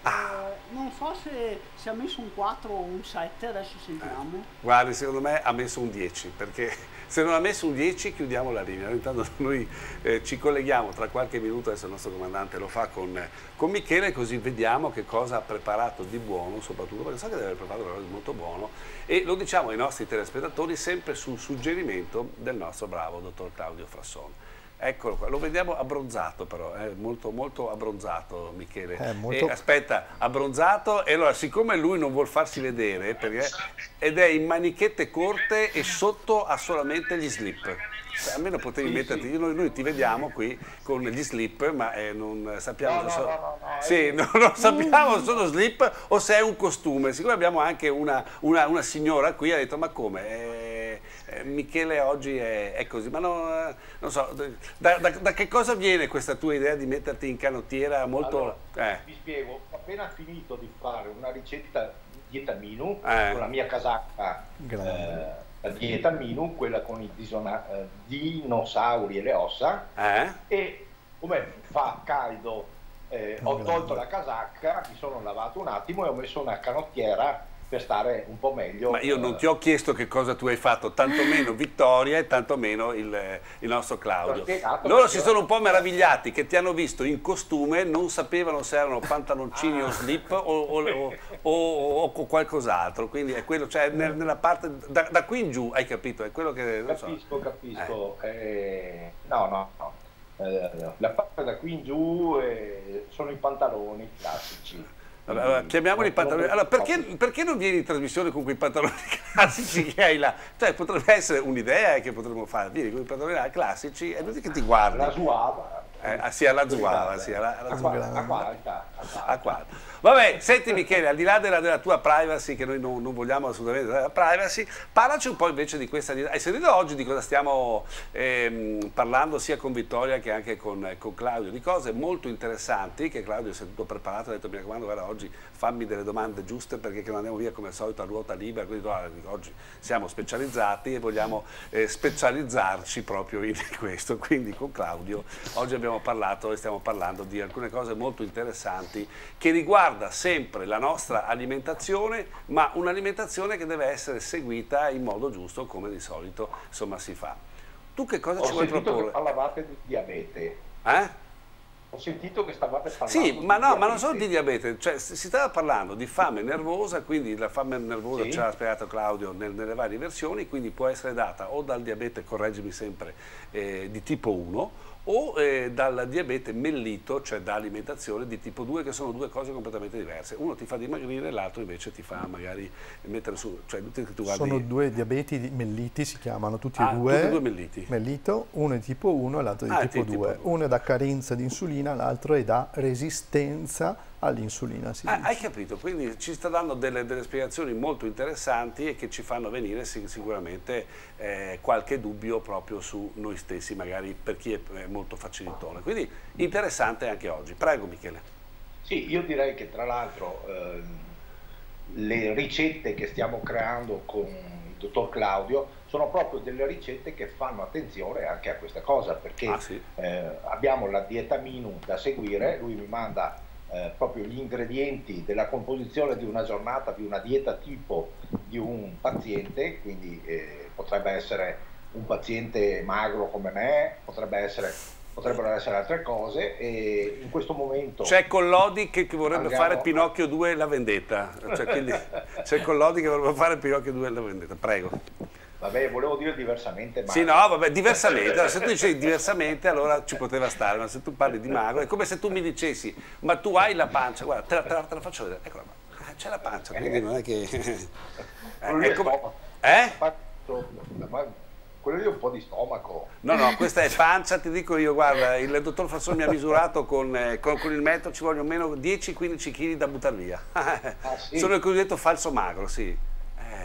S2: Eh, non so se, se ha messo un quattro o un sette, adesso sentiamo.
S1: Guardi, secondo me ha messo un dieci, perché se non ha messo un dieci chiudiamo la linea. Intanto noi eh, ci colleghiamo tra qualche minuto, adesso il nostro comandante lo fa con, con Michele, così vediamo che cosa ha preparato di buono, soprattutto perché so che deve aver preparato qualcosa di molto buono, e lo diciamo ai nostri telespettatori sempre sul suggerimento del nostro bravo dottor Claudio Frasson. Eccolo qua, lo vediamo abbronzato però, è eh, molto, molto abbronzato Michele.
S3: Eh, molto...
S1: E, aspetta, abbronzato, e allora siccome lui non vuol farsi vedere, perché, ed è in manichette corte e sotto ha solamente gli slip. Almeno potevi sì, metterti, sì. Noi, noi ti vediamo qui con gli slip, ma eh, non sappiamo
S5: no,
S1: se
S5: no,
S1: so...
S5: no, no, no,
S1: sì,
S5: eh.
S1: no, non sappiamo se sono slip o se è un costume. Siccome abbiamo anche una, una, una signora qui, ha detto ma come? Eh, eh, Michele oggi è, è così, ma no, eh, non so, da, da, da che cosa viene questa tua idea di metterti in canottiera molto...
S5: Allora,
S1: eh.
S5: vi spiego, ho appena finito di fare una ricetta dieta Minu
S1: eh.
S5: con la mia casacca eh, la dieta Minu, quella con i disona, eh, dinosauri e le ossa,
S1: eh?
S5: e come fa caldo eh, ho
S3: grande.
S5: tolto la casacca, mi sono lavato un attimo e ho messo una canottiera per stare un po' meglio.
S1: Ma io non ti ho chiesto che cosa tu hai fatto, tantomeno Vittoria e tantomeno il, il nostro Claudio. Loro si sono un po' meravigliati che ti hanno visto in costume, non sapevano se erano pantaloncini ah. o slip o, o, o, o, o qualcos'altro, quindi è quello, cioè nella parte, da, da qui in giù hai capito, è quello che... Non
S5: capisco,
S1: so.
S5: capisco, eh. Eh, no, no, no. Eh, la parte da qui in giù eh, sono i pantaloni classici.
S1: Allora, chiamiamoli pantaloni. Allora, perché, perché non vieni in trasmissione con quei pantaloni classici che hai là? Cioè, potrebbe essere un'idea che potremmo fare. Vieni con i pantaloni classici e vedi che ti guardi.
S5: La zuava.
S1: Eh, ah, sì, alla zuava, sì, alla, alla zuava.
S5: A qualta.
S1: A qualta. Vabbè, senti Michele, al di là della, della tua privacy, che noi non, non vogliamo assolutamente la privacy, parlaci un po' invece di questa... Hai sentito oggi di cosa stiamo ehm, parlando sia con Vittoria che anche con, con Claudio, di cose molto interessanti che Claudio si è tutto preparato, ha detto mi raccomando guarda oggi fammi delle domande giuste perché che non andiamo via come al solito a ruota libera, quindi guarda, oggi siamo specializzati e vogliamo eh, specializzarci proprio in questo, quindi con Claudio oggi abbiamo parlato e stiamo parlando di alcune cose molto interessanti che riguardano sempre la nostra alimentazione, ma un'alimentazione che deve essere seguita in modo giusto come di solito insomma si fa. Tu che cosa
S5: Ho
S1: ci vuoi proporre?
S5: Ho sentito che parlavate di diabete.
S1: Eh?
S5: Ho sentito che stavate parlando
S1: sì,
S5: di
S1: ma no,
S5: diabete.
S1: ma non solo di diabete, cioè si stava parlando di fame nervosa, quindi la fame nervosa
S5: sì.
S1: ce l'ha spiegato Claudio nel, nelle varie versioni, quindi può essere data o dal diabete, correggimi sempre, eh, di tipo uno, o eh, dal diabete mellito, cioè da alimentazione di tipo due, che sono due cose completamente diverse. Uno ti fa dimagrire, l'altro invece ti fa magari mettere su... Cioè, tu guardi...
S3: Sono due diabeti melliti, si chiamano tutti
S1: ah,
S3: e due.
S1: Tutti e due melliti.
S3: Mellito, uno è tipo uno e l'altro è di
S1: ah,
S3: tipo
S1: tipo
S3: due. Uno è da carenza di insulina, l'altro è da resistenza all'insulina.
S1: Ah, hai capito, quindi ci sta dando delle, delle spiegazioni molto interessanti e che ci fanno venire sicuramente eh, qualche dubbio proprio su noi stessi, magari per chi è molto facilitone. Quindi interessante anche oggi. Prego Michele.
S5: Sì, io direi che tra l'altro eh, le ricette che stiamo creando con il dottor Claudio sono proprio delle ricette che fanno attenzione anche a questa cosa, perché
S1: ah, sì.
S5: eh, abbiamo la dieta Minu da seguire, lui mi manda Eh, proprio gli ingredienti della composizione di una giornata, di una dieta tipo di un paziente, quindi eh, potrebbe essere un paziente magro come me, potrebbe essere, potrebbero essere altre cose, e in questo momento...
S1: C'è Collodi che, che vorrebbe
S5: andiamo...
S1: fare Pinocchio due la vendetta, cioè, quindi c'è Collodi che vorrebbe fare Pinocchio due la vendetta, prego.
S5: Vabbè, volevo dire diversamente magro.
S1: Sì, no, vabbè, diversamente. Allora, se tu dici diversamente, allora ci poteva stare, ma se tu parli di magro, è come se tu mi dicessi, ma tu hai la pancia, guarda, te la, te la, te la faccio vedere, eccola, c'è la pancia, quindi non è che...
S5: eh, è come...
S1: Eh?
S5: Quello lì è un po' di stomaco.
S1: No, no, questa è pancia, ti dico io, guarda, il dottor Fassone mi ha misurato con, eh, con, con il metro, ci vogliono meno dieci quindici chili da buttare via.
S5: Ah, sì?
S1: Sono il cosiddetto falso magro, sì. Eh.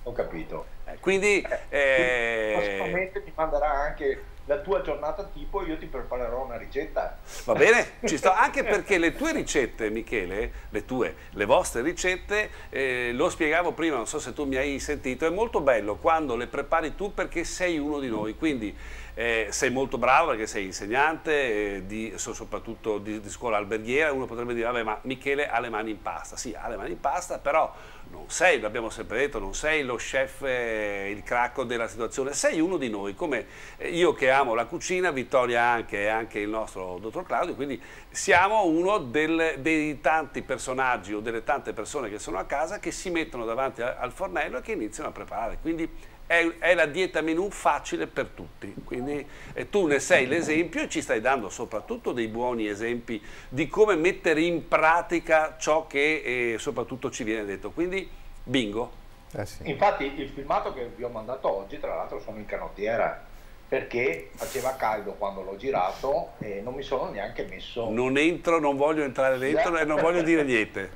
S5: Ho capito.
S1: Eh, quindi
S5: eh,
S1: eh,
S5: prossimamente mi manderà anche la tua giornata tipo e io ti preparerò una ricetta.
S1: va bene, ci sto, anche perché le tue ricette, Michele, le tue, le vostre ricette, eh, lo spiegavo prima, non so se tu mi hai sentito, è molto bello quando le prepari tu perché sei uno di noi, quindi eh, sei molto bravo perché sei insegnante, eh, di, so, soprattutto di, di scuola alberghiera. Uno potrebbe dire, vabbè, ma Michele ha le mani in pasta. Sì, ha le mani in pasta, però non sei, l'abbiamo sempre detto, non sei lo chef, eh, il cracco della situazione, sei uno di noi, come io che amo la cucina, Vittoria anche, e anche il nostro dottor Claudio, quindi siamo uno del, dei tanti personaggi o delle tante persone che sono a casa che si mettono davanti a, al fornello e che iniziano a preparare, quindi è, è la dieta menù facile per tutti, quindi eh, tu ne sei l'esempio e ci stai dando soprattutto dei buoni esempi di come mettere in pratica ciò che eh, soprattutto ci viene detto, quindi bingo.
S3: Eh sì.
S5: Infatti il filmato che vi ho mandato oggi, tra l'altro, sono in canottiera perché faceva caldo quando l'ho girato e non mi sono neanche messo.
S1: Non entro, non voglio entrare dentro e non voglio dire niente.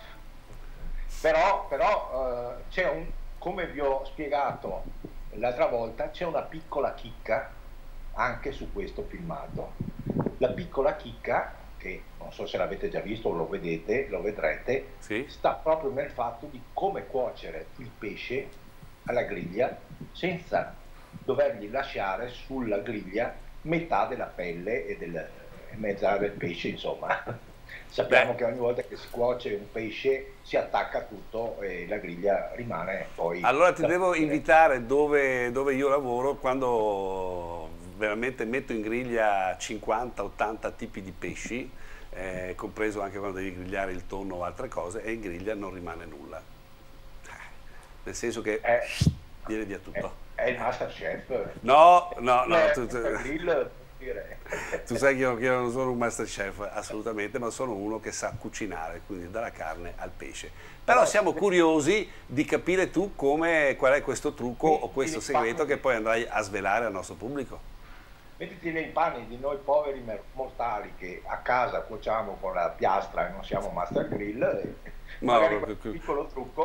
S5: Però, però eh, c'è un, come vi ho spiegato l'altra volta, c'è una piccola chicca anche su questo filmato. La piccola chicca, che non so se l'avete già visto o lo vedete, lo vedrete,
S1: Sì?
S5: sta proprio nel fatto di come cuocere il pesce alla griglia senza dovergli lasciare sulla griglia metà della pelle e del, mezza del pesce, insomma. Sappiamo
S1: Beh.
S5: che ogni volta che si cuoce un pesce si attacca tutto e la griglia rimane poi...
S1: Allora ti
S5: da
S1: devo
S5: cuocere.
S1: invitare dove, dove io lavoro, quando veramente metto in griglia cinquanta ottanta tipi di pesci, eh, compreso anche quando devi grigliare il tonno o altre cose, e in griglia non rimane nulla. Nel senso che
S5: Eh,
S1: viene via tutto.
S5: È, è il Masterchef.
S1: No, no, no.
S5: Eh,
S1: Tu, tu,
S5: per grill, dire.
S1: tu sai che io, che io non sono un masterchef, assolutamente, ma sono uno che sa cucinare, quindi dalla carne al pesce. Però siamo curiosi di capire tu come, qual è questo trucco o questo segreto che poi andrai a svelare al nostro pubblico.
S5: Mettiti nei panni di noi poveri mortali che a casa cuociamo con la piastra e non siamo master grill, e
S1: Ma
S5: magari
S1: no,
S5: quel
S1: che-
S5: piccolo trucco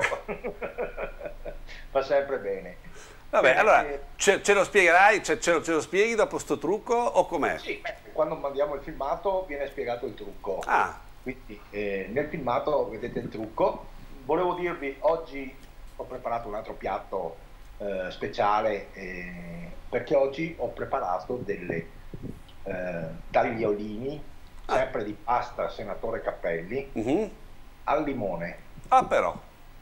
S5: fa sempre bene.
S1: Vabbè,
S5: Bene,
S1: allora
S5: eh,
S1: ce, ce lo spiegherai, ce, ce lo, ce lo spieghi dopo sto trucco o com'è?
S5: sì, beh, quando mandiamo il filmato viene spiegato il trucco.
S1: Ah,
S5: Quindi eh, nel filmato vedete il trucco. Volevo dirvi, oggi ho preparato un altro piatto eh, speciale eh, perché oggi ho preparato delle eh, tagliolini,
S1: Ah.
S5: sempre di pasta Senatore Cappelli,
S1: mhm.
S5: al limone,
S1: Ah però.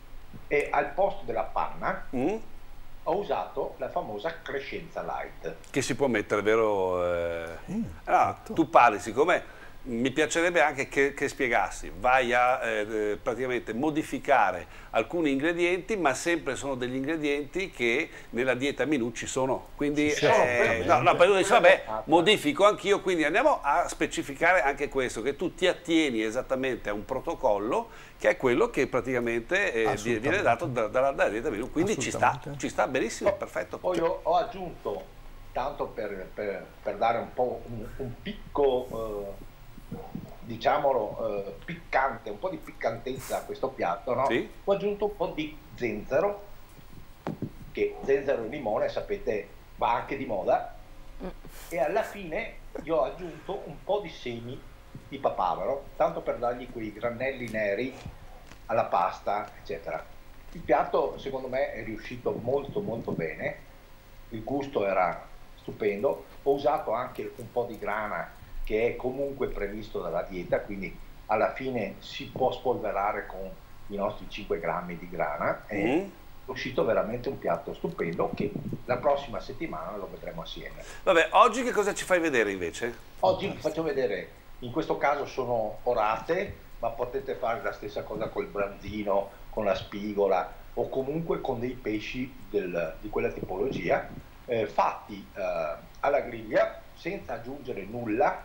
S5: e al posto della panna
S1: Mm.
S5: ho usato la famosa crescenza light.
S1: Che si può mettere, vero? eh?
S3: Mm,
S1: Allora,
S3: certo.
S1: tu parli, siccome mi piacerebbe anche che, che spiegassi, vai a eh, praticamente modificare alcuni ingredienti, ma sempre sono degli ingredienti che nella dieta menù ci sono. Quindi,
S3: Sì,
S1: eh,
S3: assolutamente.
S1: no, no, poi uno dice, vabbè, modifico anch'io, quindi andiamo a specificare anche questo, che tu ti attieni esattamente a un protocollo che è quello che praticamente eh,
S3: Assolutamente.
S1: viene dato da- dalla dalla dieta menù. Quindi ci sta,
S3: Assolutamente.
S1: ci sta benissimo, perfetto.
S5: Poi ho, ho aggiunto, tanto per, per- per dare un po' un, un picco, eh, diciamolo, eh, piccante, un po' di piccantezza a questo piatto, no?
S1: Sì.
S5: Ho aggiunto un po' di zenzero, che zenzero e limone, sapete, va anche di moda, e alla fine gli ho aggiunto un po' di semi di papavero, tanto per dargli quei granelli neri alla pasta, eccetera. Il piatto secondo me è riuscito molto molto bene, il gusto era stupendo, ho usato anche un po' di grana che è comunque previsto dalla dieta, quindi alla fine si può spolverare con i nostri cinque grammi di grana, e
S1: Mm.
S5: è uscito veramente un piatto stupendo che la prossima settimana lo vedremo assieme.
S1: Vabbè, oggi che cosa ci fai vedere invece?
S5: Oggi vi faccio vedere, in questo caso sono orate, ma potete fare la stessa cosa col branzino, con la spigola o comunque con dei pesci del- di quella tipologia, eh, fatti eh, alla griglia senza aggiungere nulla,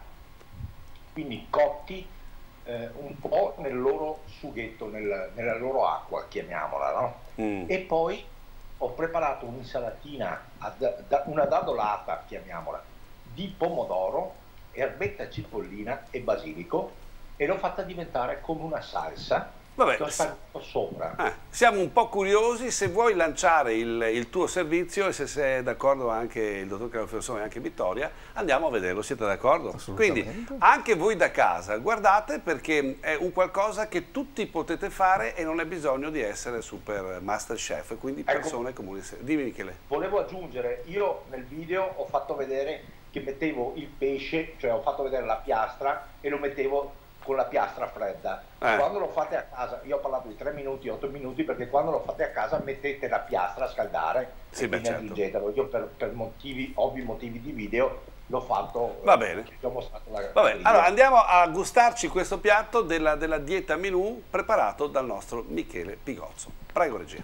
S5: quindi cotti eh, un po' nel loro sughetto, nel- nella loro acqua, chiamiamola, no?
S1: Mm.
S5: E poi ho preparato un'insalatina, ad- da- una dadolata, chiamiamola, di pomodoro, erbetta cipollina e basilico, e l'ho fatta diventare come una salsa
S1: Vabbè,
S5: Sto stando sopra.
S1: eh, siamo un po' curiosi, se vuoi lanciare il, il tuo servizio e se sei d'accordo anche il dottor Carlo Fersone e anche Vittoria, andiamo a vederlo, siete d'accordo? Quindi anche voi da casa guardate, perché è un qualcosa che tutti potete fare e non è bisogno di essere super master chef, quindi persone ecco, comuni. Dimmi Michele.
S5: Volevo aggiungere, io nel video ho fatto vedere che mettevo il pesce, cioè ho fatto vedere la piastra e lo mettevo con la piastra fredda. Eh. Quando lo fate a casa, io ho parlato di tre minuti, otto minuti, perché quando lo fate a casa mettete la piastra a scaldare, sì, e beh, certo. Io per, per motivi, ovvi motivi di video l'ho fatto.
S1: Va bene.
S5: Ti ho mostrato la
S1: Va bene. Allora andiamo a gustarci questo piatto della, della dieta menù preparato dal nostro Michele Pigozzo. Prego regia.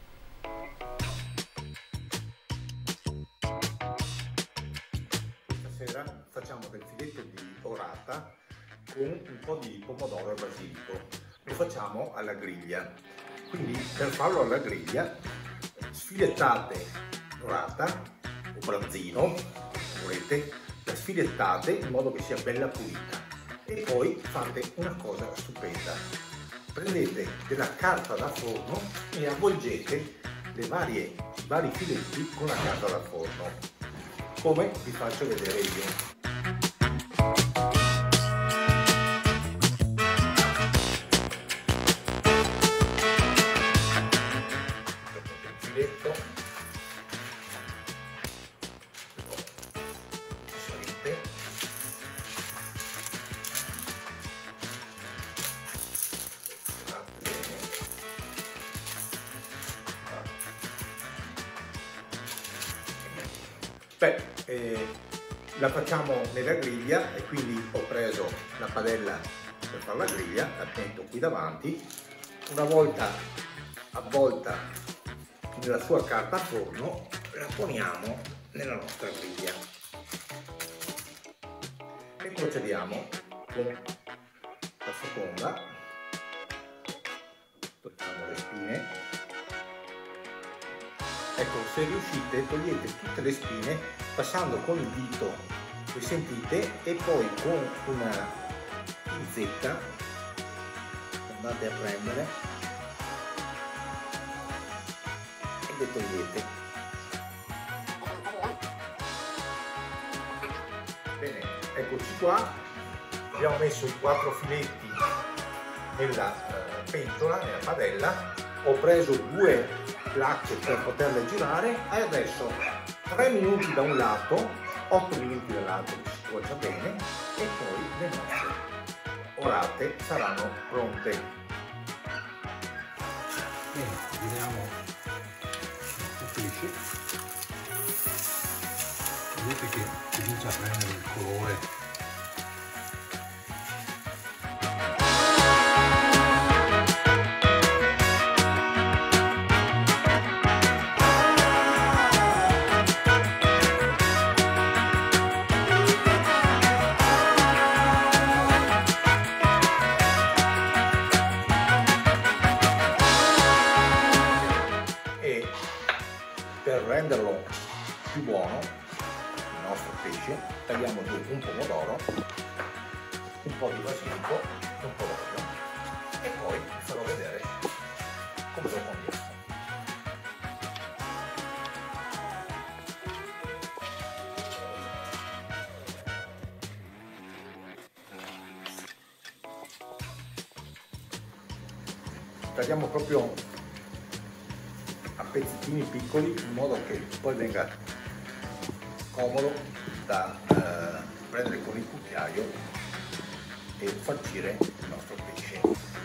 S6: Stasera facciamo del filetto di orata con un po' di pomodoro e basilico. Lo facciamo alla griglia. Quindi per farlo alla griglia sfilettate l'orata o branzino, se volete, la sfilettate in modo che sia bella pulita e poi fate una cosa stupenda. Prendete della carta da forno e avvolgete le varie, i vari filetti con la carta da forno, come vi faccio vedere io. Beh, eh, la facciamo nella griglia e quindi ho preso la padella per fare la griglia, la metto qui davanti, una volta avvolta nella sua carta a forno la poniamo nella nostra griglia e procediamo con la seconda, togliamo le spine. Ecco, se riuscite togliete tutte le spine passando con il dito, le sentite, e poi con una pinzetta andate a prendere e le togliete. Bene, eccoci qua, abbiamo messo i quattro filetti nella uh, pentola, nella padella, ho preso due placche per poterle girare e adesso tre minuti da un lato, otto minuti dall'altro, che si cuocia bene, e poi le nostre orate saranno pronte. Bene, giriamo il pesce, vedete che comincia a prendere il colore. Per renderlo più buono, il nostro pesce, tagliamo giù un pomodoro, un po' di basilico, un po' d'olio e poi vi farò vedere come lo condiamo. Tagliamo proprio a pezzettini piccoli in modo che poi venga comodo da eh, prendere con il cucchiaio e farcire il nostro pesce.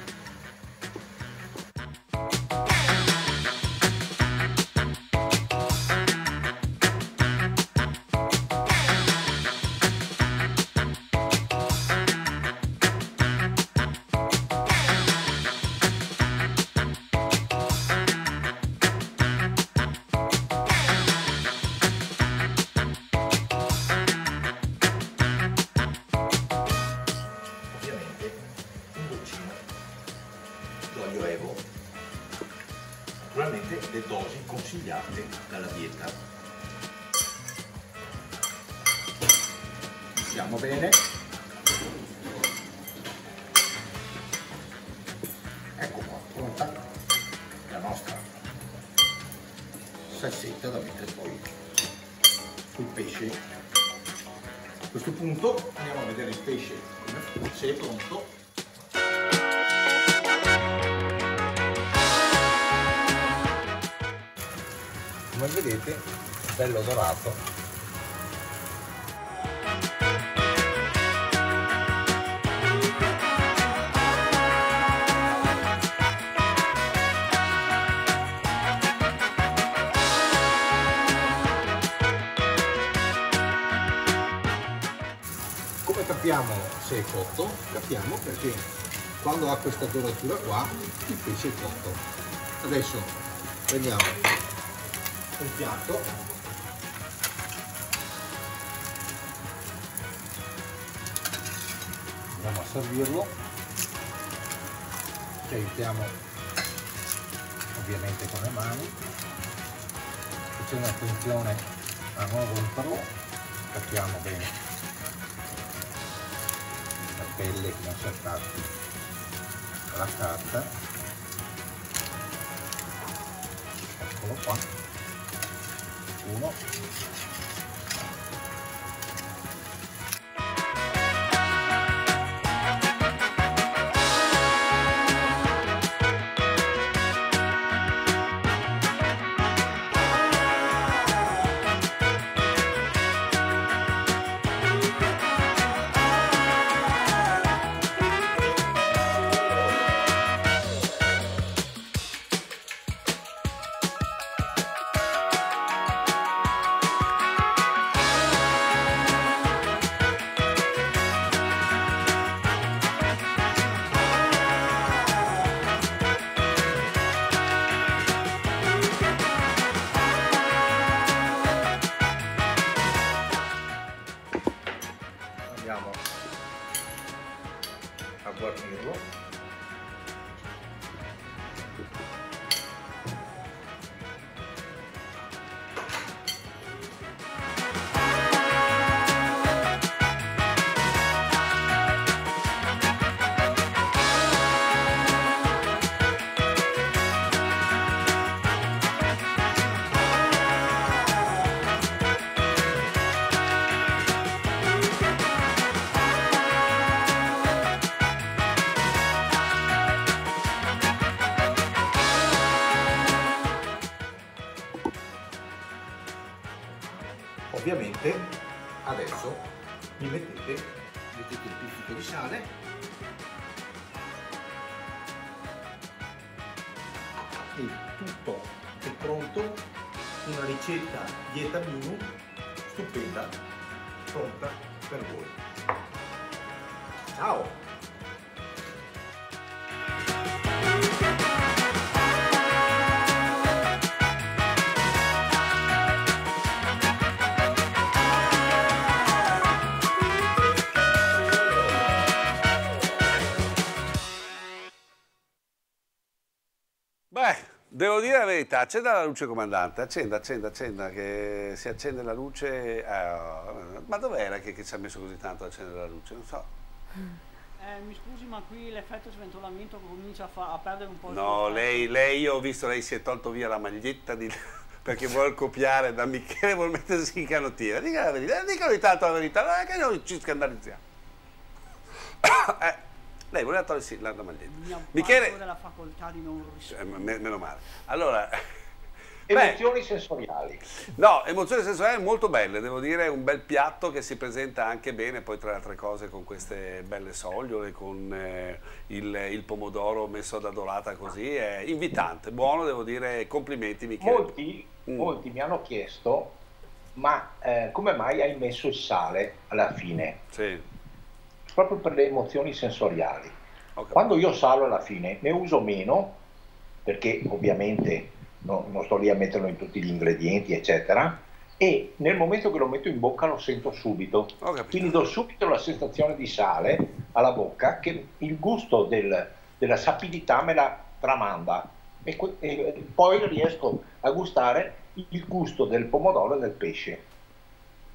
S6: D'olio Evo, naturalmente le dosi consigliate dalla dieta. Mettiamo bene, ecco salsetta da mettere poi sul pesce. A questo punto andiamo a vedere il pesce se è pronto. Come vedete, bello dorato. Come capiamo se è cotto? Capiamo perché quando ha questa doratura qua il pesce è cotto. Adesso prendiamo un piatto, andiamo a servirlo, ci aiutiamo ovviamente con le mani, facendo attenzione a non romperlo, capiamo bene la pelle che non si attacchi alla carta. Eccolo qua, uno, andiamo a guarnirlo. Ovviamente adesso mi mettete, mettete il pizzico di sale e tutto è pronto, una ricetta dieta minu stupenda, pronta per voi. Ciao!
S1: Beh, devo dire la verità, accenda la luce, comandante, accenda, accenda, accenda, che si accende la luce. Eh, ma dov'era che, che ci ha messo così tanto ad accendere la luce? Non so.
S2: Eh, mi scusi, ma qui l'effetto sventolamento comincia a, fa, a perdere un po' il
S1: No,
S2: suo
S1: lei,
S2: effetto.
S1: lei, io ho visto, lei si è tolto via la maglietta di... perché vuole copiare da Michele, vuole mettersi in canottiera. Dica la verità, dica ogni tanto la verità, non è che noi ci scandalizziamo. eh. Lei voleva togliersi la, la maglietta.
S2: Mi
S1: Michele,
S2: della facoltà di non
S1: eh,
S2: rispondere.
S1: meno male. Allora,
S5: Emozioni sensoriali.
S1: no, emozioni sensoriali molto belle, devo dire, un bel piatto che si presenta anche bene, poi tra le altre cose con queste belle sogliole, con eh, il, il pomodoro messo ad adorata così, è invitante, buono, devo dire, complimenti Michele.
S5: Molti,
S1: Mm.
S5: molti mi hanno chiesto, ma eh, come mai hai messo il sale alla fine?
S1: Sì,
S5: Proprio per le emozioni sensoriali.
S1: ho capito.
S5: Quando io salo alla fine ne uso meno, perché ovviamente no- non sto lì a metterlo in tutti gli ingredienti, eccetera, e nel momento che lo metto in bocca lo sento subito.
S1: Ho capito.
S5: Quindi do subito la sensazione di sale alla bocca, che il gusto del- della sapidità me la tramanda. E, que- e poi riesco a gustare il gusto del pomodoro e del pesce.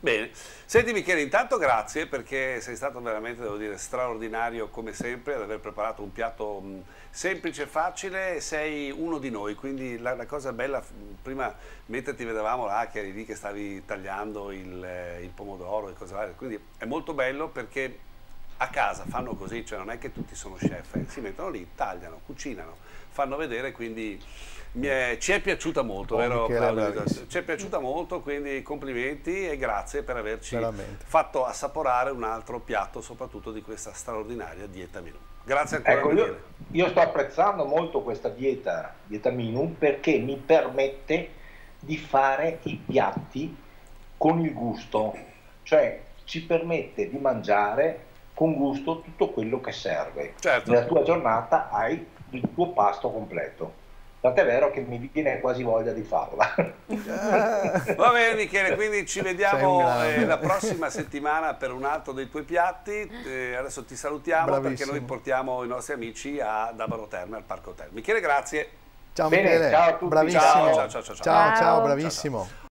S1: Bene, senti Michele, intanto grazie perché sei stato veramente, devo dire, straordinario come sempre ad aver preparato un piatto mh, semplice e facile, sei uno di noi, quindi la, la cosa bella, prima mentre ti vedevamo là che eri lì che stavi tagliando il, il pomodoro e cose varie, quindi è molto bello perché a casa fanno così, cioè non è che tutti sono chef, eh, si mettono lì, tagliano, cucinano, fanno vedere, quindi mi è, ci è piaciuta molto,
S3: oh,
S1: vero
S3: Michele,
S1: Claudio?
S3: bravissimo.
S1: Ci è piaciuta molto, quindi complimenti e grazie per averci
S3: Veramente.
S1: fatto assaporare un altro piatto, soprattutto di questa straordinaria dieta menù. Grazie ancora
S5: Ecco,
S1: Michele.
S5: io, io sto apprezzando molto questa dieta, dieta menù perché mi permette di fare i piatti con il gusto, cioè ci permette di mangiare con gusto tutto quello che serve.
S1: Certo.
S5: Nella tua giornata hai il tuo pasto completo. Tant'è vero che mi viene quasi voglia di farla.
S1: Va bene Michele, quindi ci
S3: Sei un
S1: vediamo
S3: grande.
S1: eh, la prossima settimana per un altro dei tuoi piatti. Eh, adesso ti salutiamo
S3: Bravissimo.
S1: perché noi portiamo i nostri amici ad Abaro Terme, al Parco Terme. Michele, grazie.
S3: Ciao
S5: Bene,
S3: Michele,
S5: ciao a tutti,
S3: bravissimo.
S1: ciao, ciao, ciao, ciao.
S3: ciao, ciao,
S4: Ciao.
S3: bravissimo.